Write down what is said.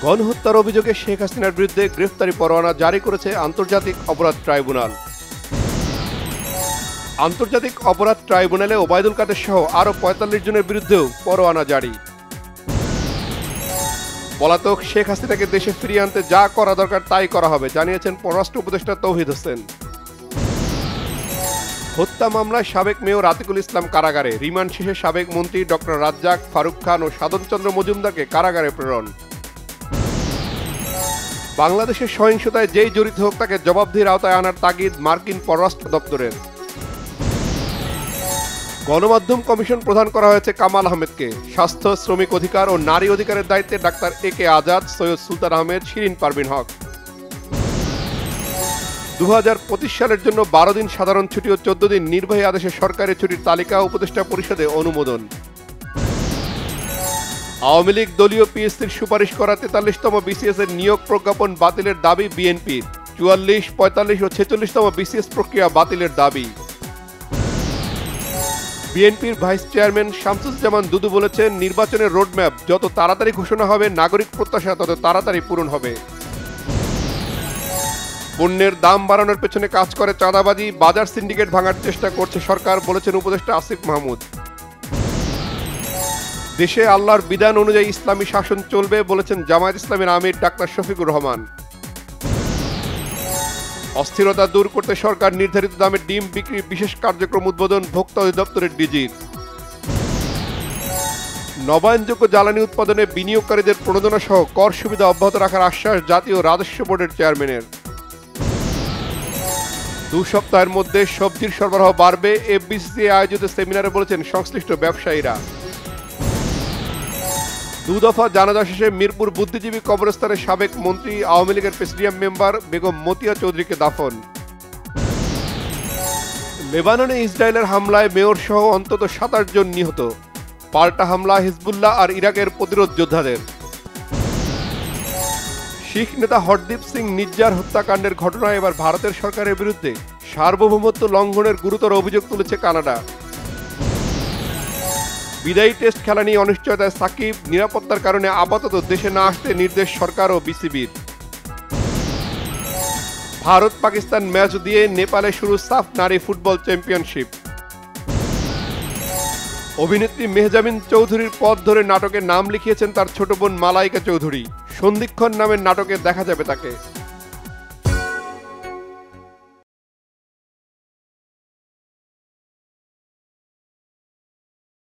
গণহত্যার অভিযোগে শেখ হাসিনার বিরুদ্ধে গ্রেফতারি পরোয়ানা জারি করেছে আন্তর্জাতিক অপরাধ ট্রাইব্যুনাল। আন্তর্জাতিক অপরাধ ট্রাইব্যুনালে ওবায়দুল কাদের সহ আরও ৪৫ জনের বিরুদ্ধেও পরোয়ানা জারি। পলাতক শেখ হাসিনাকে দেশে ফিরিয়ে আনতে যা করা দরকার তাই করা হবে, জানিয়েছেন পররাষ্ট্র উপদেষ্টা তৌহিদ হোসেন। হত্যা মামলায় সাবেক মেয়র আতিকুল ইসলাম কারাগারে, রিমান্ড শেষে সাবেক মন্ত্রী ডক্টর রাজ্জাক, ফারুক খান ও সাধনচন্দ্র মজুমদারকে কারাগারে প্রেরণ। বাংলাদেশের সহিংসতায় যেই জড়িত হোক তাকে জবাবদিহির আওতায় আনার তাগিদ মার্কিন পররাষ্ট্র দপ্তরের। গণমাধ্যম কমিশন প্রদান করা হয়েছে কামাল আহমেদকে। স্বাস্থ্য, শ্রমিক অধিকার ও নারী অধিকারের দায়িত্বে ডাক্তার একে আজাদ, সৈয়দ সুলতান আহমেদ, শিরিন পারভিন হক। 2025 সালের জন্য 12 দিন সাধারণ ছুটি ও 14 দিন নির্বাহী আদেশে সরকারি ছুটির তালিকা উপদেষ্টা পরিষদে অনুমোদন। আওয়ামী লীগ দলীয় পিএসসির সুপারিশ করা 43তম বিসিএস এর নিয়োগ প্রজ্ঞাপন বাতিলের দাবি বিএনপির। 44, 45 ও 46তম বিসিএস প্রক্রিয়া বাতিলের দাবি। বিএনপির ভাইস চেয়ারম্যান শামসুজ্জামান দুদু বলেছেন, নির্বাচনের রোডম্যাপ যত তাড়াতাড়ি ঘোষণা হবে, নাগরিক প্রত্যাশা তত তাড়াতাড়ি পূরণ হবে। পণ্যের দাম বাড়ানোর পেছনে কাজ করে চাঁদাবাজি, বাজার সিন্ডিকেট ভাঙার চেষ্টা করছে সরকার, বলেছেন উপদেষ্টা আসিফ মাহমুদ। দেশে আল্লাহর বিধান অনুযায়ী ইসলামী শাসন চলবে, বলেছেন জামায়াত ইসলামের আমির ডাক্তার শফিকুর রহমান। অস্থিরতা দূর করতে সরকার নির্ধারিত দামে ডিম বিক্রির বিশেষ কার্যক্রম উদ্বোধন ভোক্তা অধিদপ্তরের ডিজির। নবায়নযোগ্য জ্বালানি উৎপাদনে বিনিয়োগকারীদের প্রণোদনা সহ কর সুবিধা অব্যাহত রাখার আশ্বাস জাতীয় রাজস্ব বোর্ডের চেয়ারম্যানের। 2 সপ্তাহের মধ্যে সবজির সরবরাহ বাড়বে, এফবিসিসিআই আয়োজিত সেমিনারে বলেছেন সংশ্লিষ্ট ব্যবসায়ীরা। 2 দফা জানাজা শেষে মিরপুর বুদ্ধিজীবী কবরস্থানে সাবেক মন্ত্রী আওয়ামী লীগের প্রেসিডিয়াম মেম্বার বেগম মতিয়া চৌধুরীকে দাফন। লেবাননে ইসরায়েলের হামলায় মেয়র সহ অন্তত 27 জন নিহত। পাল্টা হামলা হিজবুল্লাহ আর ইরাকের প্রতিরোধ যোদ্ধাদের। শিখ নেতা হরদীপ সিং নিজ্জার হত্যাকাণ্ডের ঘটনায় এবার ভারতের সরকারের বিরুদ্ধে সার্বভৌমত্ব লঙ্ঘনের গুরুতর অভিযোগ তুলেছে কানাডা। বিদায়ী টেস্ট খেলা নিয়ে অনিশ্চয়তায় সাকিব, নিরাপত্তার কারণে আপাতত দেশে না আসতে নির্দেশ সরকার ও বিসিবির। ভারত পাকিস্তান ম্যাচ দিয়ে নেপালে শুরু সাফ নারী ফুটবল চ্যাম্পিয়নশিপ। অভিনেত্রী মেহজাবিন চৌধুরীর পথ ধরে নাটকে নাম লিখিয়েছেন তার ছোট বোন মালাইকা চৌধুরী। সন্ধিক্ষণ নামের নাটকে দেখা যাবে তাকে।